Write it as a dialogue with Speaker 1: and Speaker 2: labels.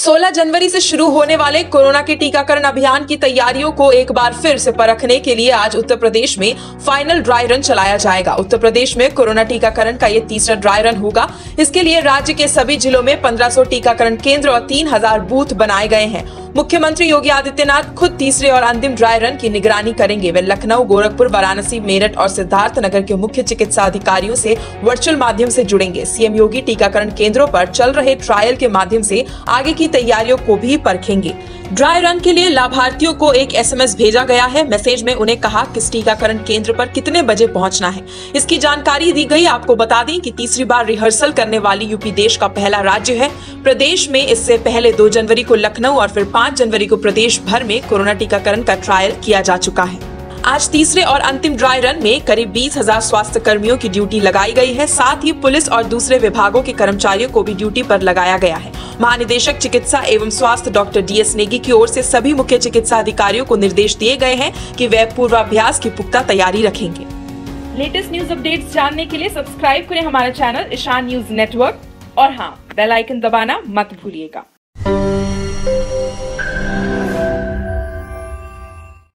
Speaker 1: 16 जनवरी से शुरू होने वाले कोरोना के टीकाकरण अभियान की तैयारियों को एक बार फिर से परखने के लिए आज उत्तर प्रदेश में फाइनल ड्राई रन चलाया जाएगा। उत्तर प्रदेश में कोरोना टीकाकरण का ये तीसरा ड्राई रन होगा। इसके लिए राज्य के सभी जिलों में 1500 टीकाकरण केंद्र और 3000 बूथ बनाए गए हैं। मुख्यमंत्री योगी आदित्यनाथ खुद तीसरे और अंतिम ड्राई रन की निगरानी करेंगे। वे लखनऊ, गोरखपुर, वाराणसी, मेरठ और सिद्धार्थनगर के मुख्य चिकित्सा अधिकारियों से वर्चुअल माध्यम से जुड़ेंगे। सीएम योगी टीकाकरण केंद्रों पर चल रहे ट्रायल के माध्यम से आगे की तैयारियों को भी परखेंगे। ड्राई रन के लिए लाभार्थियों को एक एसएमएस भेजा गया है। मैसेज में उन्हें कहा किस टीकाकरण केंद्र पर कितने बजे पहुंचना है, इसकी जानकारी दी गई। आपको बता दें कि तीसरी बार रिहर्सल करने वाली यूपी देश का पहला राज्य है। प्रदेश में इससे पहले 2 जनवरी को लखनऊ और फिर 5 जनवरी को प्रदेश भर में कोरोना टीकाकरण का ट्रायल किया जा चुका है। आज तीसरे और अंतिम ड्राई रन में करीब 20,000 स्वास्थ्य कर्मियों की ड्यूटी लगाई गई है। साथ ही पुलिस और दूसरे विभागों के कर्मचारियों को भी ड्यूटी पर लगाया गया है। महानिदेशक चिकित्सा एवं स्वास्थ्य डॉक्टर DS नेगी की ओर से सभी मुख्य चिकित्सा अधिकारियों को निर्देश दिए गए हैं कि वे पूर्वाभ्यास की पुख्ता तैयारी रखेंगे।
Speaker 2: लेटेस्ट न्यूज अपडेट्स जानने के लिए सब्सक्राइब करें हमारा चैनल ईशान न्यूज नेटवर्क और हाँ, बेल आइकन दबाना मत भूलिएगा।